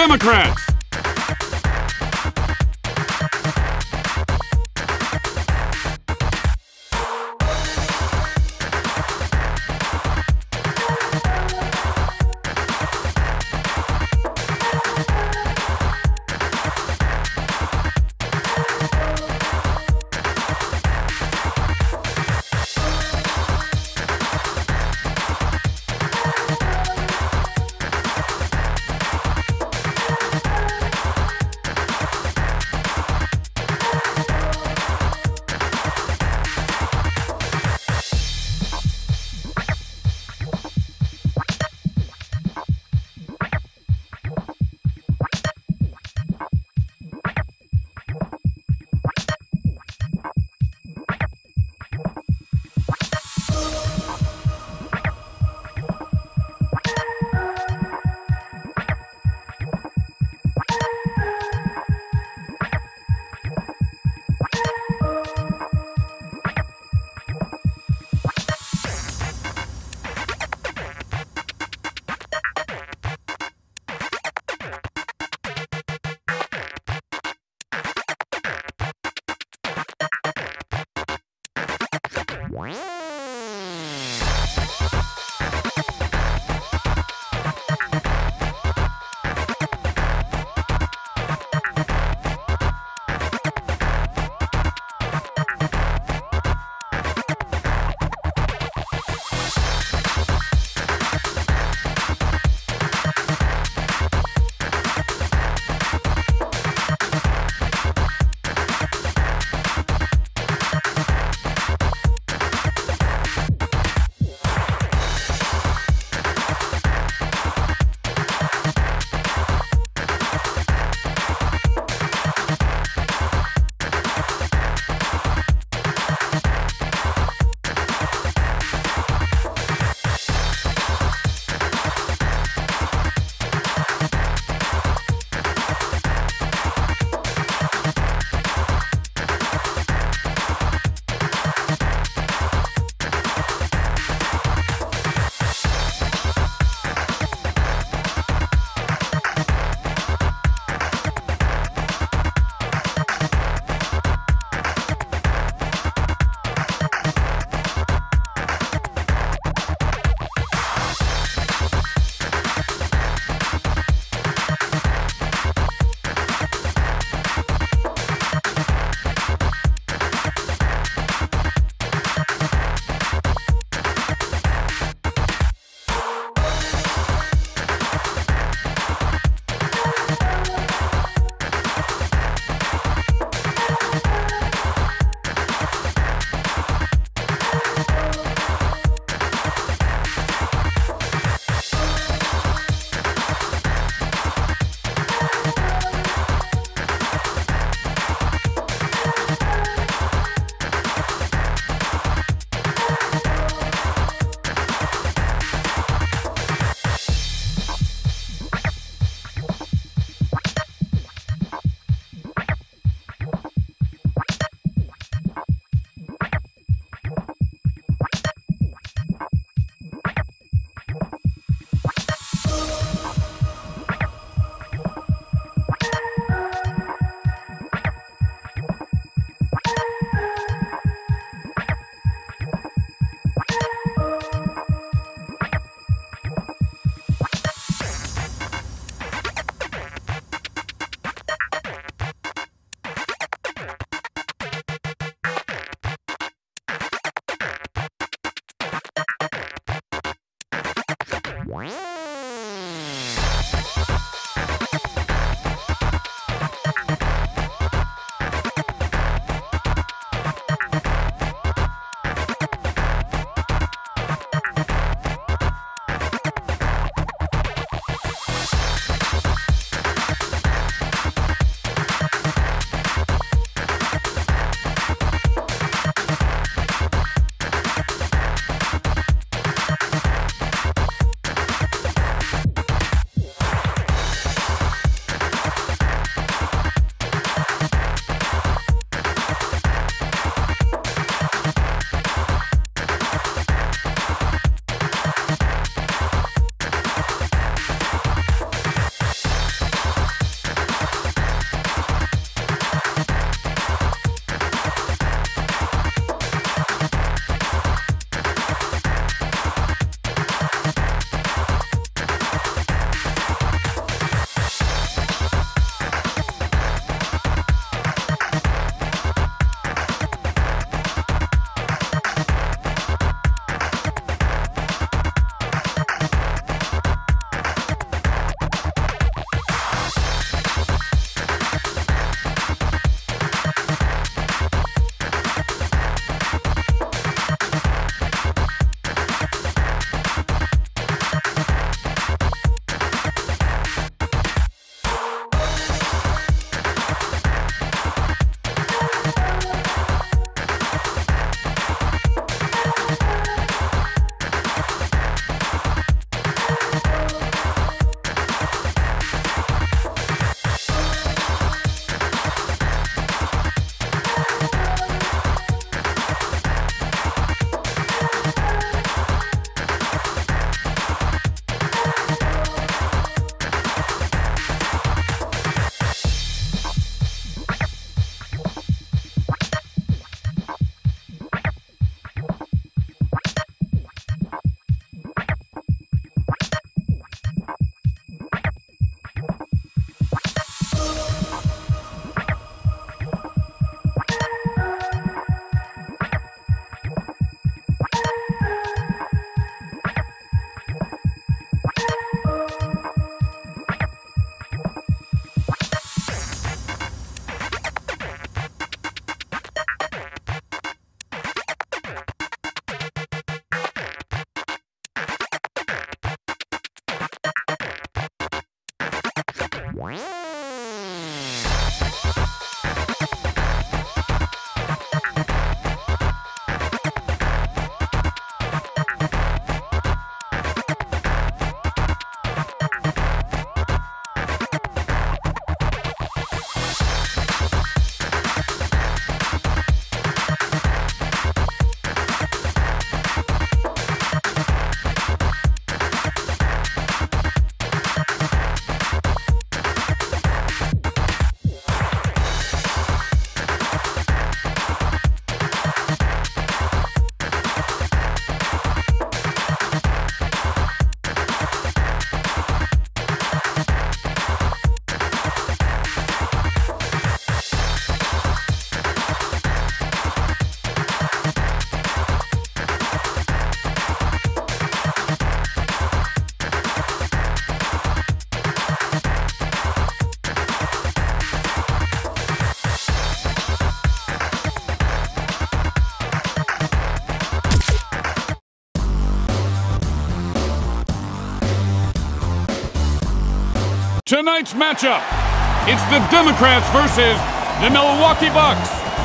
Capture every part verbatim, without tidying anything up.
Democrats! Tonight's matchup, it's the Democrats versus the Milwaukee Bucks.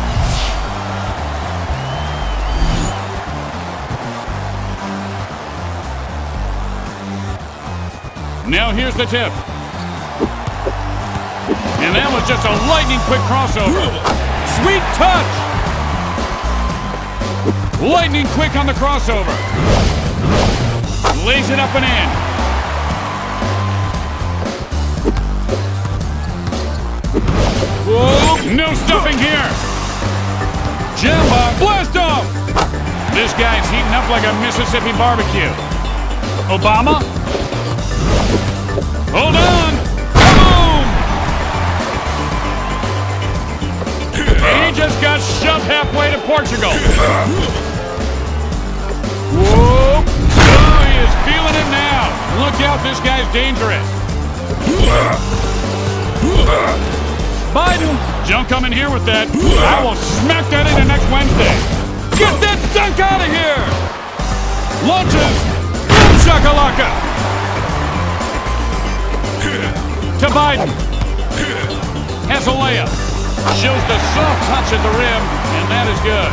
Now here's the tip. And that was just a lightning quick crossover. Sweet touch. Lightning quick on the crossover. Lays it up and in. Whoa, no stuffing here. Jamba, blast off. This guy's heating up like a Mississippi barbecue. Obama. Hold on. Boom. And he just got shoved halfway to Portugal. Whoa. Oh, he is feeling it now. Look out, this guy's dangerous. Biden, don't come in here with that. I will smack that into next Wednesday. Get that dunk out of here! Launches, boom shakalaka! To Biden. Has a layup. Shows the soft touch at the rim, and that is good.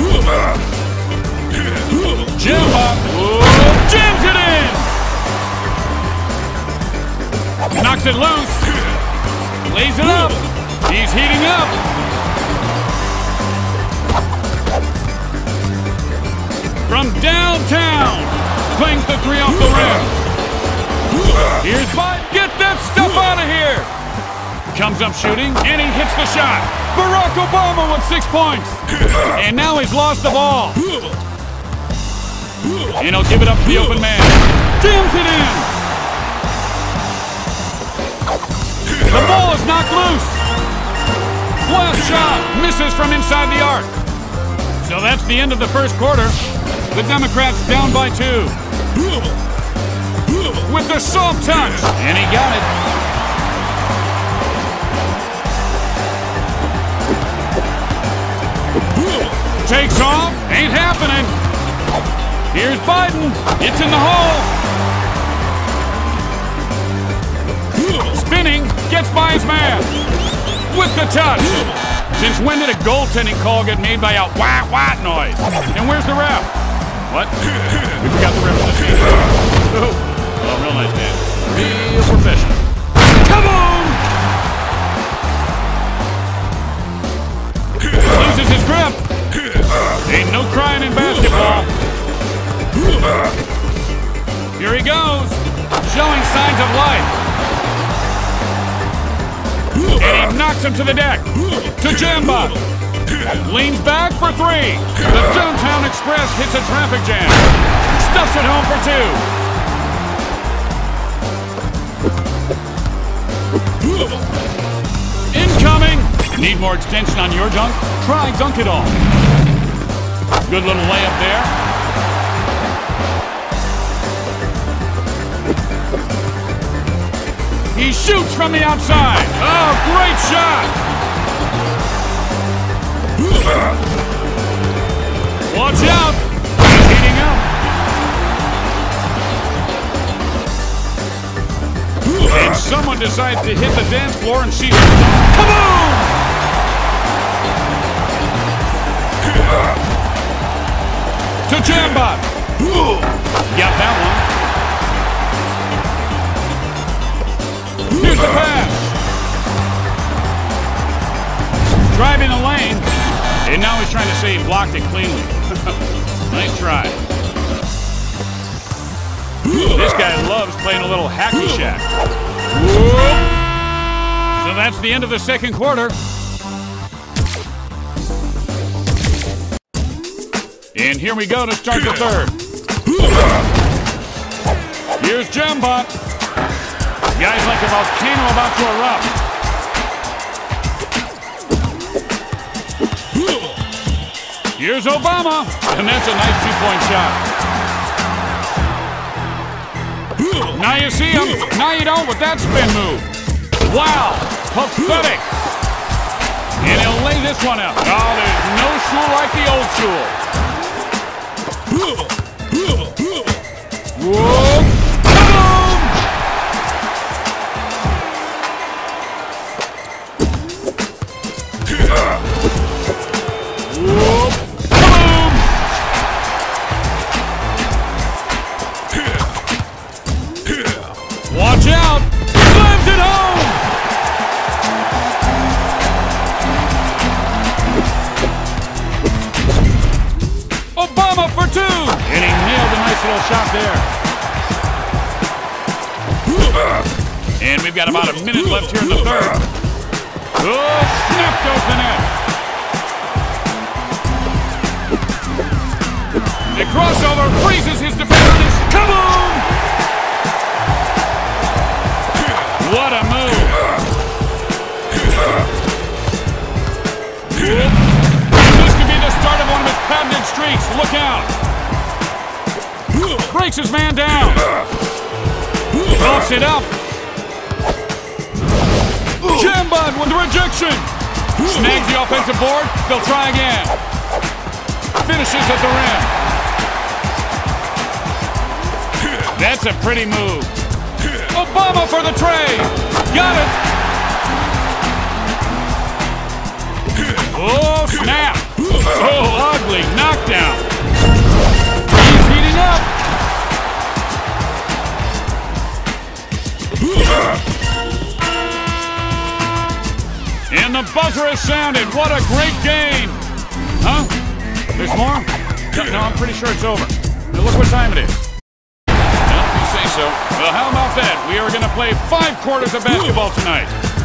Jamba, jams it in! Knocks it loose. Lays it up. He's heating up. From downtown. Clings the three off the rim. Here's Biden. Get that stuff out of here. Comes up shooting, and he hits the shot. Barack Obama with six points. And now he's lost the ball. And he'll give it up to the open man. Jams it in. The ball is knocked loose. Last shot misses from inside the arc. So that's the end of the first quarter. The Democrats down by two. With the soft touch. And he got it. Takes off. Ain't happening. Here's Biden. It's in the hole. Spinning. Gets by his man. With the touch. Since when did a goaltending call get made by a wah wah noise? And where's the ref? What? We forgot the ref of the team. Oh, oh, real nice man. Real professional. Come on! Loses his grip. Ain't no crying in basketball. Here he goes. Showing signs of life. And he knocks him to the deck. To Jamba. Leans back for three. The Downtown Express hits a traffic jam. Stuffs it home for two. Incoming. Need more extension on your dunk? Try Dunk It All. Good little layup there. He shoots from the outside. Oh, great shot. Watch out. He's heating up. And someone decides to hit the dance floor and she's... Kaboom! To Jambot. Got that one. Here's the pass. Driving the lane. And now he's trying to say he blocked it cleanly. Nice try. This guy loves playing a little hacky shack. Whoop. So that's the end of the second quarter. And here we go to start the third. Here's Jambot. Guy's like a volcano about to erupt. Here's Obama. And that's a nice two-point shot. Now you see him. Now you don't with that spin move. Wow. Pathetic. And he'll lay this one out. Oh, there's no school like the old school. Whoa! Kaboom! Whoa! Kaboom! Watch out! Slams it home! Obama for two! And he nailed a nice little shot there. And we've got about a minute left here in the third. Oh, snap goes the net. The crossover freezes his defenders. Kaboom! What a move. And this could be the start of one of his patented streaks. Look out. Breaks his man down. Pops it up. Jambot with the rejection. Snags the offensive board. They'll try again. Finishes at the rim. That's a pretty move. Obama for the tray. Got it. Oh, snap. Oh, ugly knockdown. He's heating up. And the buzzer has sounded. What a great game. Huh? There's more? No, I'm pretty sure it's over. Now look what time it is. Well, you say so. Well, how about that? We are going to play five quarters of basketball tonight.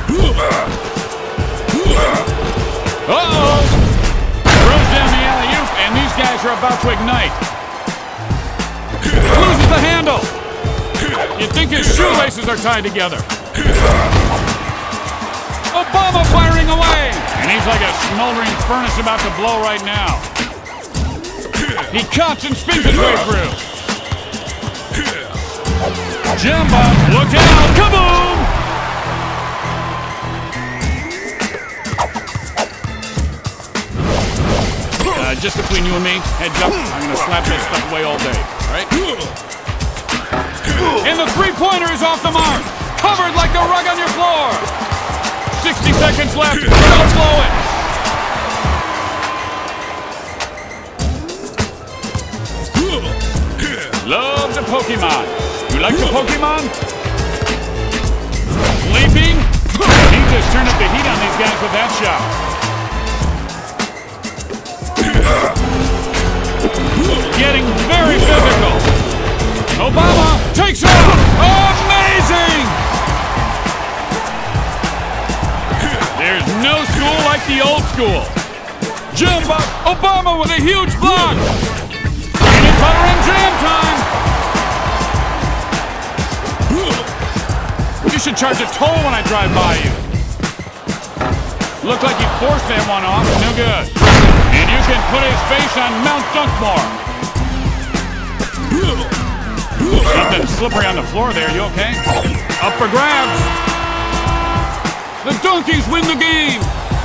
Uh-oh. Throws down the alley-oop, and these guys are about to ignite. Loses the handle. You'd think his shoelaces are tied together. Obama firing away. And he's like a smoldering furnace about to blow right now. He cuts and spins his way through. Jambot, look out. Kaboom! Uh, just between you and me, heads up, I'm going to slap that stuff away all day. All right? And the three-pointer is off the mark. Covered like the rug on your floor. sixty seconds left. Don't blow it. Love the Pokemon. You like the Pokemon? Sleeping? He just turned up the heat on these guys with that shot. Getting very physical. Obama takes off. Amazing! There's no school like the old school. Jambot, Obama with a huge block. Peanut butter and jam time. You should charge a toll when I drive by you. Looked like you forced that one off. No good. And you can put his face on Mount Dunkmore. Something slippery on the floor there. You okay? Up for grabs. The Donkeys win the game.